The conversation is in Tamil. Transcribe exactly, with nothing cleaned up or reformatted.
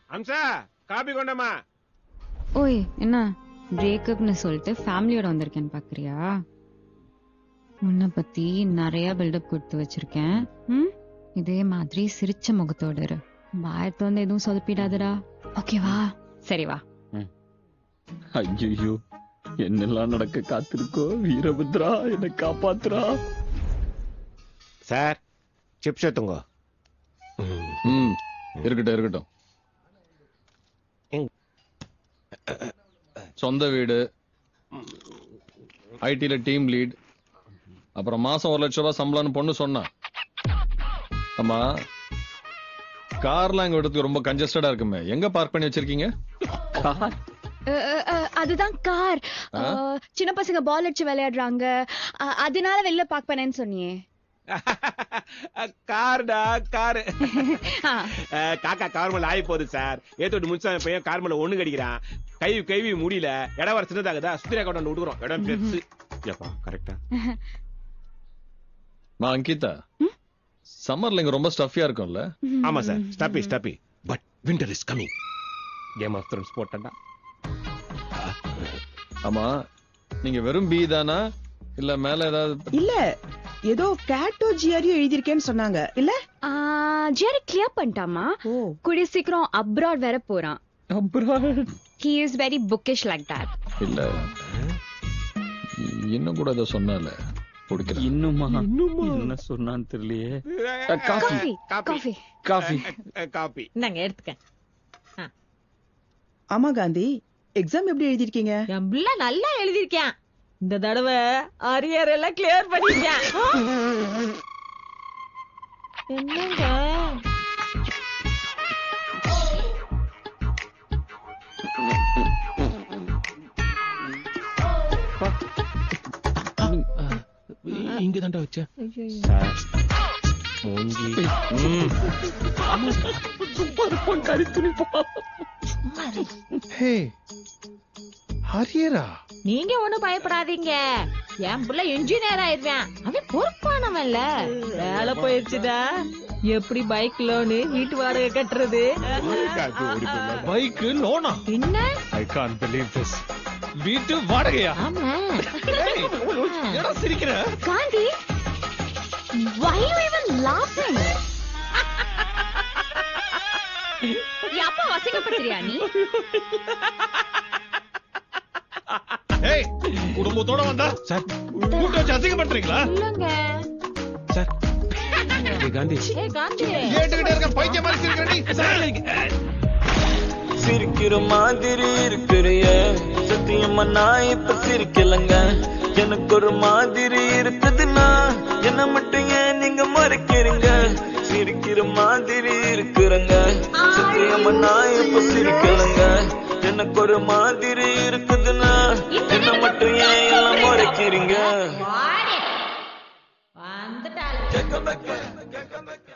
அம்சா காபி கொண்டமா. ஓய் என்ன பிரேக்கப்னு சொல்லிட்டு ஃபேமிலியோட வந்திருக்கேன்னு பாக்குறியா? உன்னை பத்தி நிறைய பில்டப் கொடுத்து வச்சிருக்கேன். ம் இதே மாதிரி சிரிச்ச முகத்தோட இரு. வாயத்தை வந்து எதுவும் சொதப்பிடாதடா. ஓகேவா? சரி வா. ஐயோ என்னெல்லாம் நடக்க காத்திருக்கோ. வீரபத்ரா என்னை காப்பாத்துறா. சார் சிப்ஸ் எடுத்துங்க. ம் இருக்கட்டும் இருக்கட்டும். சொந்த வீடு, ஐடில டீம் லீட், அப்புறம் மாசம் ஒரு லட்சம் ரூபாய் சம்பளம்னு பொண்ணு சொன்னா. ஆமா கார்லாம் எங்க இடத்துக்கு ரொம்ப கன்ஜஸ்டடா இருக்குமே, எங்க பார்க் பண்ணி வச்சிருக்கீங்க? அதுதான் கார். சின்ன பசங்க பால் அடிச்சு விளையாடுறாங்க, அதனால வெளில பார்க் பண்ணேன்னு சொன்னியே. கார்டா காரு. காக்கா கார் மேல ஆகி போகுது சார். ஏத்தோட்டு முன்சாமி பையன் கார் மேல ஒண்ணு கடிக்கிறான். கை கைவி முடியல. இடம் வர சின்னதாகுதா சுத்திரா கொண்டு விடுறோம். இடம் பெருசு. கரெக்டா? மா அங்கிதா, சம்மர்ல இங்க ரொம்ப ஸ்டஃபியா இருக்கும்ல? ஆமா sir, stuffy stuffy. But winter is coming. Game of thrones போட்டா. ஆமா நீங்க வெறும் பி தானா இல்ல மேல ஏதாவது? இல்ல ஏதோ கேட்டோ ஜிஆரியோ எழுதிருக்கேன்னு சொன்னாங்க இல்ல? ஜிஆரி கிளியர் பண்ணிட்டாமா. கூடிய சீக்கிரம் அப்ராட் வேற போறான். Abroad? he is very bookish like that. இல்ல இன்னும் கூட ஏதோ சொன்னால குடிக்கிறேன். இன்னுமா என்ன சொன்னான்னு தெரியலையே. காஃபி காஃபி காஃபி காபி நாங்க எடுத்துக்க. ஆமா காந்தி, எக்ஸாம் எப்படி எழுதிருக்கீங்க? என் பிள்ளை நல்லா எழுதிருக்கேன். இந்த தடவை அரியர் எல்லாம் கிளியர் பண்ணிருக்கேன். என்னங்க இங்க தாண்டா வச்ச சார் மூஞ்சி. சூப்பர் பொங்கரி துணி போ. ஹே ஹரியரா, நீங்க ஒண்ணும் பயப்படாதீங்க. என் புள்ள இன்ஜினியர் ஆயிருவேன். அவன் பொறுப்பானவன்ல. வேலை போயிருச்சுடா. எப்படி பைக் லோனு வீட்டு வாடகை கட்டுறது? பைக் லோனா? என்ன? I can't believe this. வீட்டு வாடகையா? ஆமா. ஏடா சிரிக்கிற? Gandhi, why you even laughing? அப்பா வசிக்கப்படுறியா நீ? ஏய் குடும்பத்தோட வந்தா சார் கூட்ட வச்சு அசிங்க பண்றீங்களா? இல்லங்க சார். காந்தி ஏய் காந்தி கேட்டுக்கிட்டே இருக்க பைத்திய மாதிரி சிரிக்கிற நீ. சிரிக்கிற மாதிரி இருக்கிறிய சத்தியமா நான் இப்ப சிரிக்கலங்க. எனக்கு ஒரு மாதிரி இருக்குதுன்னா என்ன மட்டும் ஏன் நீங்க மறைக்கிறீங்க? சிரிக்கிற மாதிரி இருக்கிறங்க சத்தியமா நான் இப்ப சிரிக்கலங்க. எனக்கு ஒரு மாதிரி இருக்குதுன்னா என்ன மட்டும் ஏன் எல்லாம் மறைக்கிறீங்க? வந்துட்டால